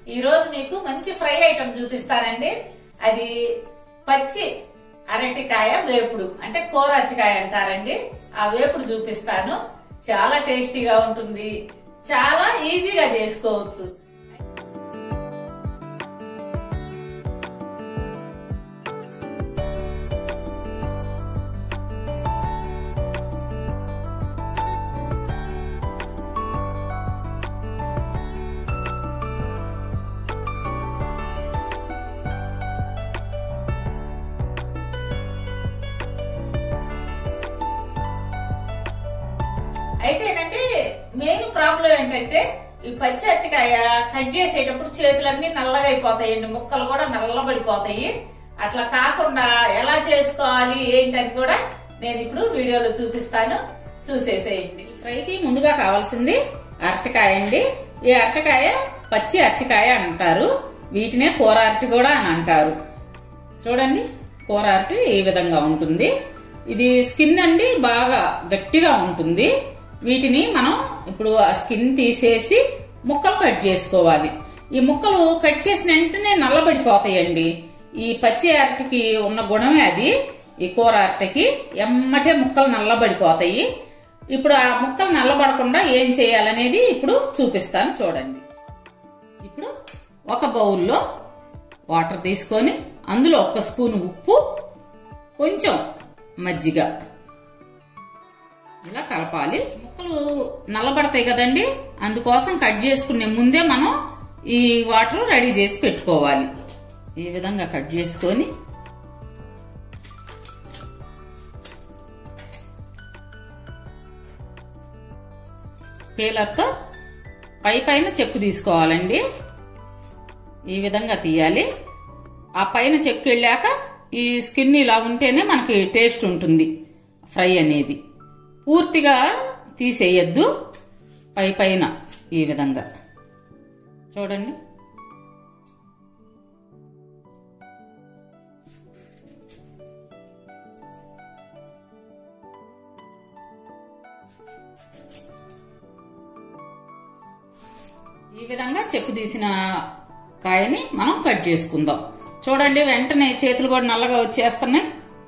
ఈ రోజు మీకు మంచి ఫ్రై ఐటమ్ చూపిస్తానండి. అది పచ్చి అరటికాయ వేపుడు, అంటే కూర అరటికాయ అంటారండి. ఆ వేపుడు చూపిస్తాను. చాలా టేస్టీగా ఉంటుంది, చాలా ఈజీగా చేసుకోవచ్చు. అయితే ఏంటంటే మెయిన్ ప్రాబ్లం ఏంటంటే ఈ పచ్చి అరటికాయ కట్ చేసేటప్పుడు చేతులన్నీ నల్లగా అయిపోతాయండి, ముక్కలు కూడా నల్లబడిపోతాయి. అట్లా కాకుండా ఎలా చేసుకోవాలి ఏంటని కూడా నేను ఇప్పుడు వీడియోలో చూపిస్తాను, చూసేసేయండి. ఈ ఫ్రైకి ముందుగా కావాల్సింది అరటికాయ అండి. ఈ అరటికాయ పచ్చి అరటికాయ అంటారు, వీటినే కూర అరటి కూడా అని అంటారు. చూడండి, కూర అరటి ఈ విధంగా ఉంటుంది. ఇది స్కిన్ అండి బాగా గట్టిగా ఉంటుంది. వీటిని మనం ఇప్పుడు ఆ స్కిన్ తీసేసి ముక్కలు కట్ చేసుకోవాలి. ఈ ముక్కలు కట్ చేసిన వెంటనే నల్లబడిపోతాయండి. ఈ పచ్చి అరటికి ఉన్న గుణమే అది. ఈ కూర అరటికి ఎమ్మటే ముక్కలు నల్లబడిపోతాయి. ఇప్పుడు ఆ ముక్కలు నల్లబడకుండా ఏం చేయాలనేది ఇప్పుడు చూపిస్తాను, చూడండి. ఇప్పుడు ఒక బౌల్లో వాటర్ తీసుకొని అందులో 1 స్పూన్ ఉప్పు, కొంచెం మజ్జిగ ఇలా కలపాలి. ముక్కలు నల్లబడతాయి కదండి, అందుకోసం కట్ చేసుకునే ముందే మనం ఈ వాటర్ రెడీ చేసి పెట్టుకోవాలి. ఈ విధంగా కట్ చేసుకొని పీలర్తో పైన చెక్కు తీసుకోవాలండి. ఈ విధంగా తీయాలి. ఆ పైన చెక్కు వెళ్ళాక ఈ స్కిన్ ఇలా ఉంటేనే మనకి టేస్ట్ ఉంటుంది ఫ్రై అనేది. పూర్తిగా తీసేయద్దు, పైన ఈ విధంగా చూడండి. ఈ విధంగా చెక్కు తీసిన కాయని మనం కట్ చేసుకుందాం. చూడండి, వెంటనే చేతులు కూడా నల్లగా వచ్చేస్తున్నాయి.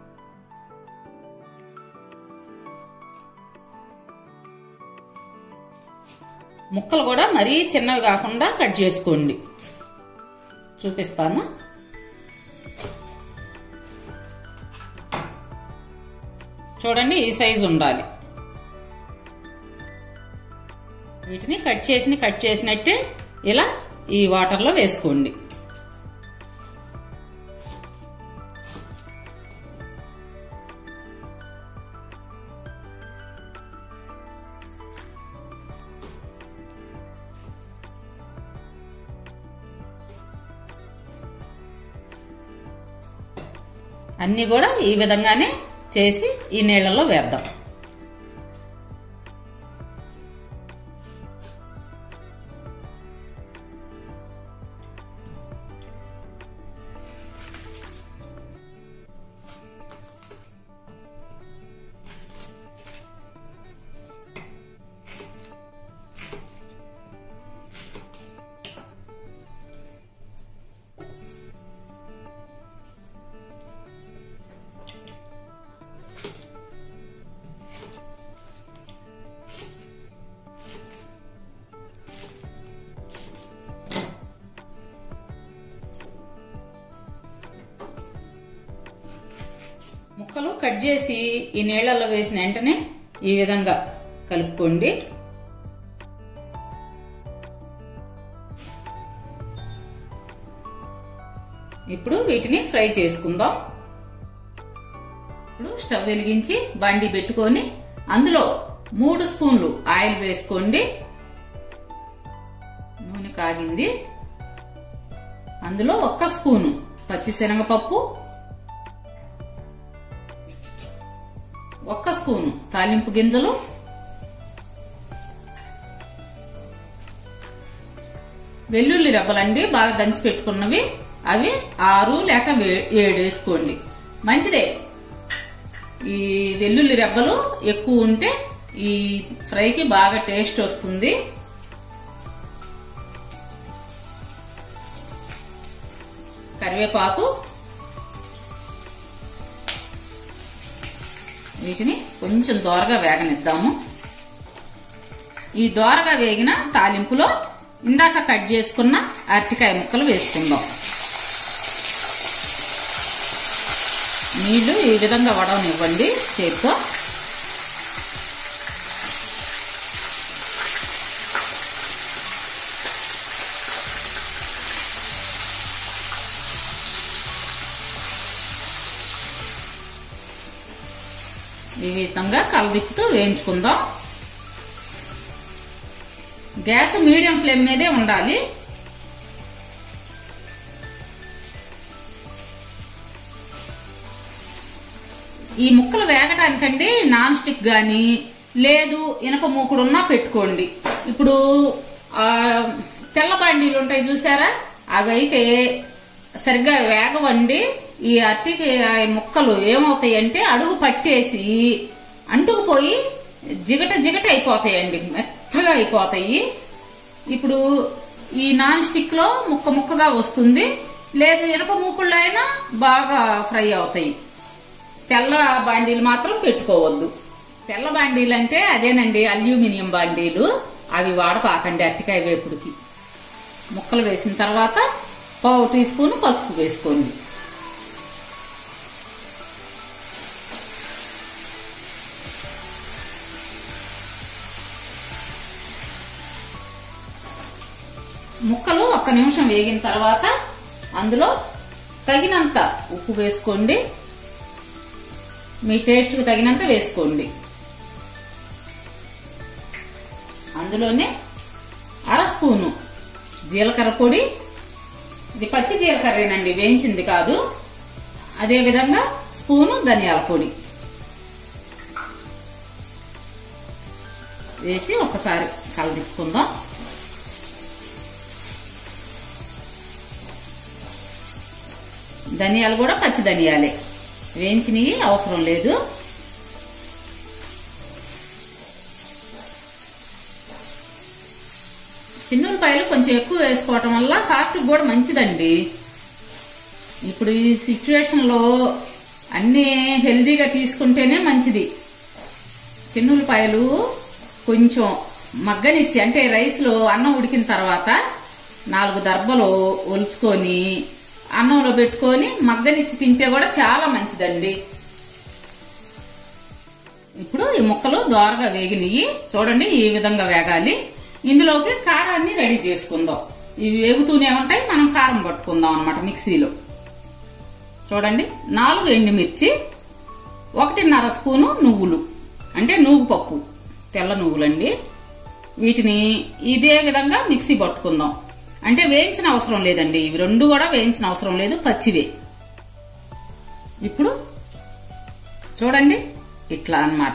ముక్కలు కూడా మరీ చిన్నవి కాకుండా కట్ చేసుకోండి, చూపిస్తాను. చూడండి, ఈ సైజు ఉండాలి. వీటిని కట్ చేసినట్టే ఇలా ఈ వాటర్లో వేసుకోండి. అన్ని కూడా ఈ విధంగానే చేసి ఈ నీళ్ళలో వేద్దాం. ముక్కలు కట్ చేసి ఈ నీళ్లలో వేసిన వెంటనే ఈ విధంగా కలుపుకోండి. ఇప్పుడు వీటిని ఫ్రై చేసుకుందాం. ఇప్పుడు స్టవ్ వెలిగించి బాండీ పెట్టుకొని అందులో 3 స్పూన్లు ఆయిల్ వేసుకోండి. నూనె కాగింది. అందులో 1 స్పూను పచ్చిశనగపప్పు, 1 స్పూను తాలింపు గింజలు, వెల్లుల్లి రెబ్బలండి బాగా దంచి పెట్టుకున్నవి, అవి 6 లేక 7 వేసుకోండి, మంచిదే. ఈ వెల్లుల్లి రెబ్బలు ఎక్కువ ఉంటే ఈ ఫ్రైకి బాగా టేస్ట్ వస్తుంది. కరివేపాకు, వీటిని కొంచెం దోరగా వేగనిద్దాము. ఈ దోరగా వేగిన తాలింపులో ఇందాక కట్ చేసుకున్న అరటికాయ ముక్కలు వేసుకుందాం. నీళ్లు ఈ విధంగా వడవనివ్వండి చేతితో. ఈ విధంగా కలదిప్పుతూ వేయించుకుందాం. గ్యాస్ మీడియం ఫ్లేమ్ మీదే ఉండాలి. ఈ ముక్కలు వేగటానికండి నాన్ స్టిక్ గాని లేదు ఇనప మూకుడున్నా పెట్టుకోండి. ఇప్పుడు తెల్ల బండీలు ఉంటాయి చూసారా, అవైతే సరిగ్గా వేగవండి. ఈ అరటికాయ ముక్కలు ఏమవుతాయి అంటే అడుగు పట్టేసి అంటుకుపోయి జిగట జిగట అయిపోతాయండి, మెత్తగా అయిపోతాయి. ఇప్పుడు ఈ నాన్ స్టిక్ లో ముక్క ముక్కగా వస్తుంది, లేదు ఇనప మూకుళ్ళు అయినా బాగా ఫ్రై అవుతాయి. తెల్ల బాండీలు మాత్రం పెట్టుకోవద్దు. తెల్ల బాండీలు అంటే అదేనండి అల్యూమినియం బాండీలు, అవి వాడపాకండి అరటికాయ వేపుడికి. ముక్కలు వేసిన తర్వాత 1/2 టీ స్పూన్ పసుపు వేసుకోండి. ముక్కలు 1 నిమిషం వేగిన తర్వాత అందులో తగినంత ఉప్పు వేసుకోండి. మీ టేస్ట్కి తగినంత వేసుకోండి. అందులోనే 1/2 స్పూను జీలకర్ర పొడి, ఇది పచ్చి జీలకర్రేనండి, వేయించింది కాదు. అదేవిధంగా స్పూను ధనియాల పొడి వేసి ఒకసారి కలదిప్పుకుందాం. ధనియాలు కూడా పచ్చి ధనియాలే, వేయించినవి అవసరం లేదు. చిన్నులపాయలు కొంచెం ఎక్కువ వేసుకోవటం వల్ల హార్ట్కి కూడా మంచిదండి. ఇప్పుడు ఈ సిచ్యువేషన్ లో అన్ని హెల్దీగా తీసుకుంటేనే మంచిది. చిన్నులపాయలు కొంచెం మగ్గనిచ్చి, అంటే రైస్ లో అన్నం ఉడికిన తర్వాత 4 దర్బలు ఒలుచుకొని అన్నంలో పెట్టుకొని మగ్గనిచ్చి తింటే కూడా చాలా మంచిదండి. ఇప్పుడు ఈ ముక్కలు దోరగా వేగినవి చూడండి, ఈ విధంగా వేగాలి. ఇందులోకి కారాన్ని రెడీ చేసుకుందాం. ఇవి వేగుతూనే ఉంటాయి, మనం కారం పట్టుకుందాం అన్నమాట మిక్సీలో. చూడండి, 4 ఎండుమిర్చి, 1.5 స్పూను నువ్వులు, అంటే నువ్వు పప్పు, తెల్ల నువ్వులండి. వీటిని ఇదే విధంగా మిక్సీ పట్టుకుందాం. అంటే వేయించిన అవసరం లేదండి, ఇవి 2 కూడా వేయించిన అవసరం లేదు, పచ్చివే. ఇప్పుడు చూడండి ఇట్లా అన్నమాట.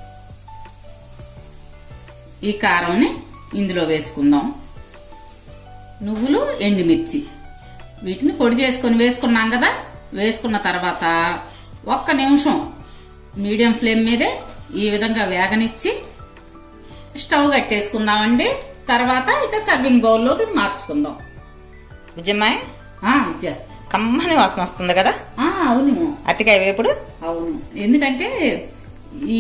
ఈ కారంని ఇందులో వేసుకుందాం. నువ్వులు, ఎండుమిర్చి వీటిని పొడి చేసుకొని వేసుకున్నాం కదా. వేసుకున్న తర్వాత 1 నిమిషం మీడియం ఫ్లేమ్ మీదే ఈ విధంగా వేగనిచ్చి స్టవ్ కట్టేసుకుందామండి. తర్వాత ఇక సర్వింగ్ బౌల్లోకి మార్చుకుందాం. విజయమ్మాయి, విద్య, కమ్మని వాసన వస్తుంది కదా. అవును, అరటికాయ వేపుడు. అవును, ఎందుకంటే ఈ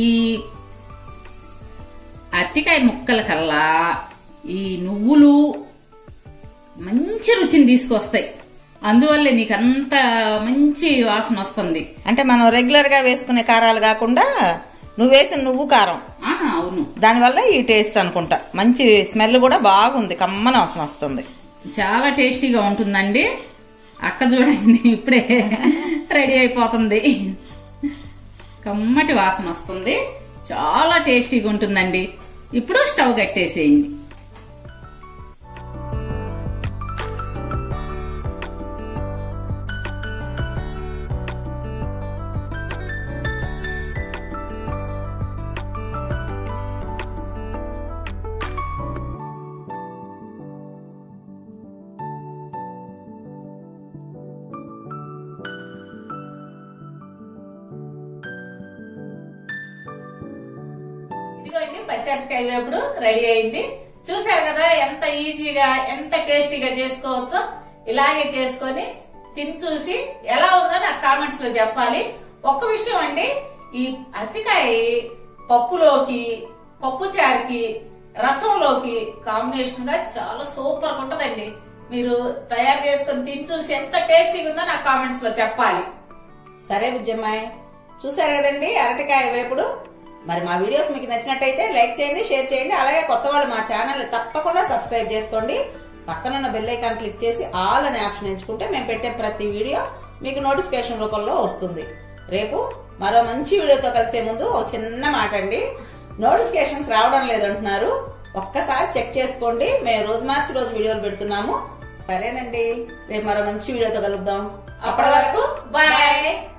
అరటికాయ ముక్కల కల్లా ఈ నువ్వులు మంచి రుచిని తీసుకొస్తాయి. అందువల్లే నీకు అంత మంచి వాసన వస్తుంది. అంటే మనం రెగ్యులర్ గా వేసుకునే కారాలు కాకుండా నువ్వు వేసిన నువ్వు కారం. అవును, దానివల్ల ఈ టేస్ట్ అనుకుంటా. మంచి స్మెల్ కూడా బాగుంది, కమ్మని వాసన వస్తుంది, చాలా టేస్టీగా ఉంటుందండి. అక్క చూడండి ఇప్పుడే రెడీ అయిపోతుంది. కమ్మటి వాసన వస్తుంది, చాలా టేస్టీగా ఉంటుందండి. ఇప్పుడు స్టవ్ కట్టేసేయండి. ఇదిగోండి పచ్చి అరటికాయ వేపుడు రెడీ అయింది. చూసారు కదా ఎంత ఈజీగా ఎంత టేస్టీగా చేసుకోవచ్చో. ఇలాగే చేసుకొని తిని చూసి ఎలా ఉందో నాకు కామెంట్స్ లో చెప్పాలి. ఒక్క విషయం అండి, ఈ అరటికాయ పప్పులోకి, పప్పు చారుకి, రసంలోకి కాంబినేషన్ గా చాలా సూపర్ గా ఉంటదండి. మీరు తయారు చేసుకుని తిని చూసి ఎంత టేస్టీగా ఉందో నాకు కామెంట్స్ లో చెప్పాలి. సరే బుజ్జమ్మాయి, చూసారు కదండి అరటికాయ వేపుడు. మరి మా వీడియోస్ మీకు నచ్చినట్టయితే లైక్ చేయండి, షేర్ చేయండి. అలాగే కొత్త వాళ్ళు మా ఛానల్ తప్పకుండా సబ్స్క్రైబ్ చేసుకోండి. పక్కనున్న బెల్ ఐకాన్ క్లిక్ చేసి ఆల్ అనే ఆప్షన్ ఎంచుకుంటే మేము పెట్టే ప్రతి వీడియో మీకు నోటిఫికేషన్ రూపంలో వస్తుంది. రేపు మరో మంచి వీడియోతో కలిసే ముందు ఒక చిన్న మాట అండి, నోటిఫికేషన్స్ రావడం లేదంటున్నారు, ఒక్కసారి చెక్ చేసుకోండి. మేము రోజు మార్చి రోజు వీడియోలు పెడుతున్నాము. సరేనండి, రేపు మరో మంచి వీడియోతో కలుద్దాం. అప్పటి వరకు బాయ్.